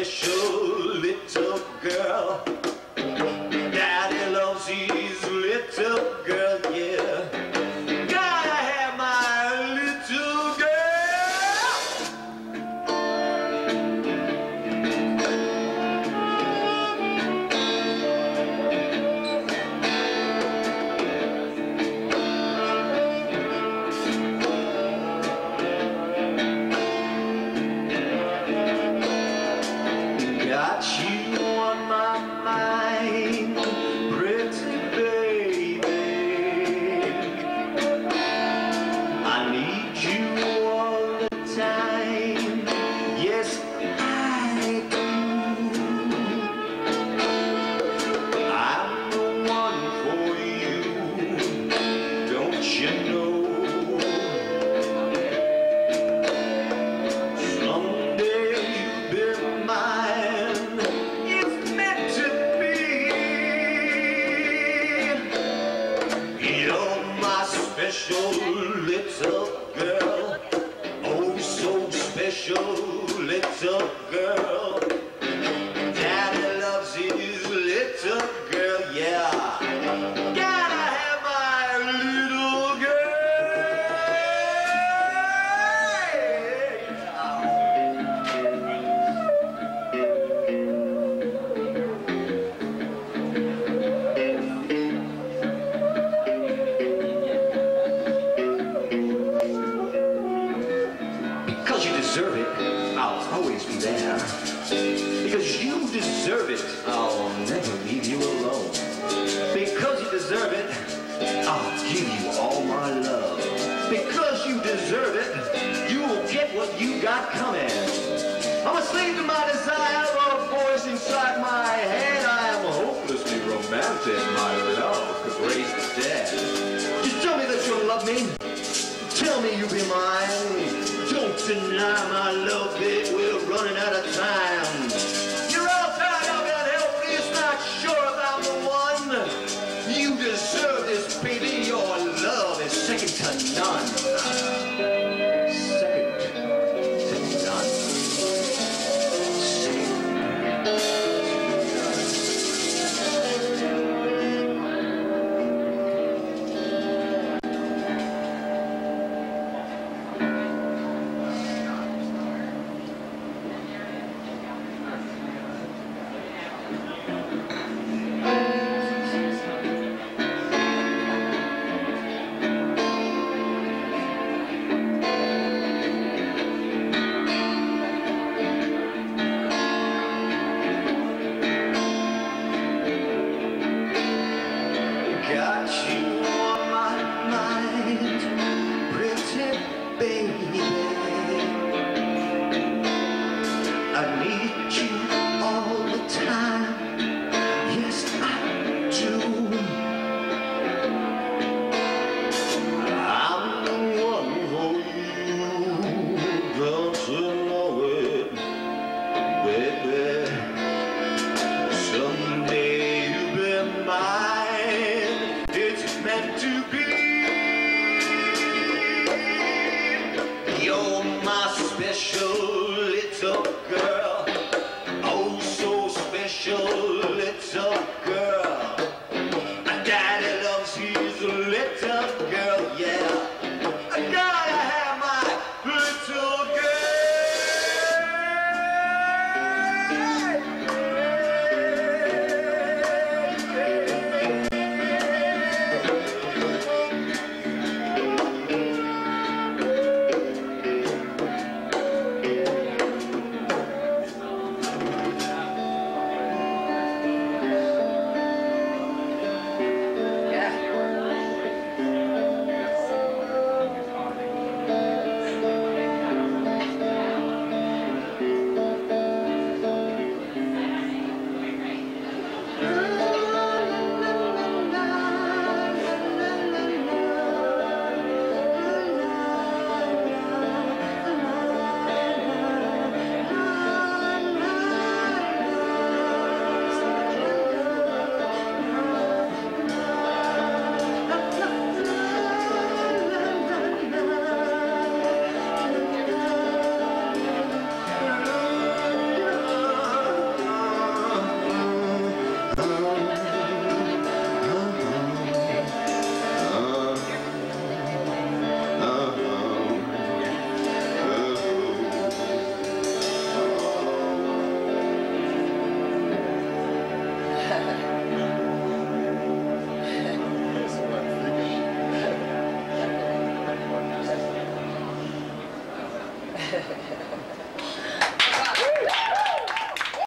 special little girl. Daddy loves his little girl, yeah. Gotta have my little girl. Got you on my mind, pretty baby. I need you all the time. Yes, I do. I'm the one for you, don't you know? Someday you'll be mine. It's meant to be. You're my special little girl. Oh, so special little girl. Daddy loves his little girl, yeah. Gotta have my little girl. Because you deserve it, I'll always be there. Because you deserve it, I'll never leave you alone. Because you deserve it, I'll give you all my love. Because you deserve it, you will get what you got coming. I'm a slave to my desire, or a voice inside my head. I am hopelessly romantic, my love could raise the dead. Just tell me that you'll love me. Tell me you'll be mine. Don't deny my love, babe, we're running out of time. You're all tied up and helpless, not sure if I'm the one. You deserve this, baby, your love is second to none. Second to none. Got you on my mind, pretty baby. I need you all the time. Yes, I do. I'm the one for you. Don't you know it, baby? Someday you'll be mine. It's meant to be. You're my special little girl. Oh, so special little girl. Daddy loves his little girl, yeah. I gotta have my little girl. Ha ha ha.